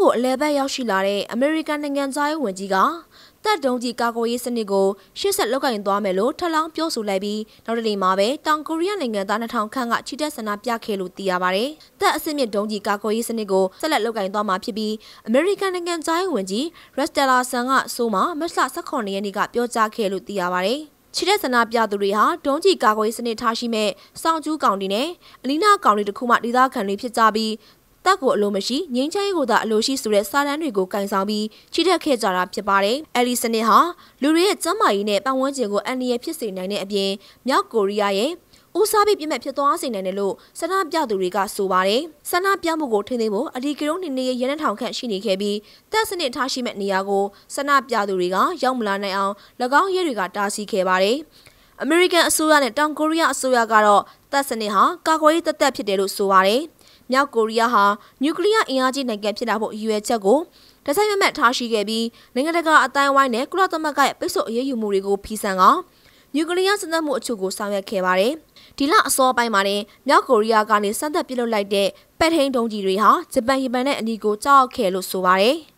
ကိုအလဲဘက်ရောက်ရှိလာတဲ့အမေရိကန်နိုင်ငံသားရေးဝန်ကြီးကတပ်တုံးကြီးကာကွယ်ရေးစနစ်ကိုရှေ့ဆက်လောက်ကင်သွားမယ်လို့ထပ်လောင်းပြောဆိုလိုက်ပြီးနောက်တစ်နေ့မှာပဲတောင်ကိုရီးယားနိုင်ငံသား2000ခန့်ကချီတက်ဆန္ဒပြခဲ့လို့သိရပါတယ်။တပ်အစစ်မြစ်တုံးကြီးကာကွယ်ရေးစနစ်ကိုဆက်လက်လောက်ကင်သွားမှာဖြစ်ပြီးအမေရိကန်နိုင်ငံသားရေးဝန်ကြီးရက်စတယ်လာဆန်ကအဆိုမှာမတ်လ18ရက်နေ့ကပြောကြားခဲ့လို့သိရပါတယ်။ချီတဲ့ဆန္ဒပြသူတွေဟာဒုံးကြီးကာကွယ်ရေးစနစ်ထားရှိမဲ့စောင့်ကျူးကောင်တွေနဲ့အလီနာကောင်တွေတခုမှဒေသခံတွေဖြစ်ကြပြီးတပ်ကိုအလိုမရှိငင်းချမ်းရေးကိုသာအလိုရှိဆိုတဲ့စာတမ်းတွေကိုကင်ဆောင်ပြီးချီတက်ခဲ့ကြတာဖြစ်ပါတယ်။အဲဒီစနစ်ဟာလူတွေရဲ့ကျန်းမာရေးနဲ့ပတ်ဝန်းကျင်ကိုအန္တရာယ်ဖြစ်စေနိုင်တဲ့အပြင်မြောက်ကိုရီးယားရဲ့ဦးစားပေးပြစ်မှတ်ဖြစ်သွားစေနိုင်တယ်လို့ဆန္ဒပြသူတွေကဆိုပါတယ်။ဆန္ဒပြမှုကိုထိန်းသိမ်းဖို့အဒီကရုံးနေရဲနှထောင်ခန့်ရှိနေခဲ့ပြီးတပ်စနစ်ထားရှိမဲ့နေရာကိုဆန္ဒပြသူတွေကရောက်မလာနိုင်အောင်၎င်းရဲတွေကတားဆီးခဲ့ပါတယ်။အမေရိကန်အစိုးရနဲ့တောင်ကိုရီးယားအစိုးရကတော့တပ်စနစ်ဟာကာကွယ်ရေးသက်ဖြစ်တယ်လို့ဆိုပါတယ်။မြောက်ကိုရီးယားဟာနျူကလ িয়ার အင်အားကြီးနိုင်ငံဖြစ်လာဖို့ရည်ရွယ်ချက်ကိုတစိုက်မမတ်ထားရှိခဲ့ပြီးနိုင်ငံတကာအတိုင်းအဝိုင်းနဲ့ကုလသမဂ္ဂရဲ့ပိတ်ဆို့အရေးယူမှုတွေကိုဖီဆန်ကနျူကလ িয়ার စံသတ်မှုအချို့ကိုဆောင်ရွက်ခဲ့ပါတယ်။ဒီလအစောပိုင်းမှာတင်မြောက်ကိုရီးယားကနေစံသက်ပြုတ်လိုက်တဲ့ပဲ့ထိန်းဒုံးကြီးတွေဟာဂျပန်နဲ့အနီးကိုကြောက်ခဲ့လို့ဆိုပါတယ်။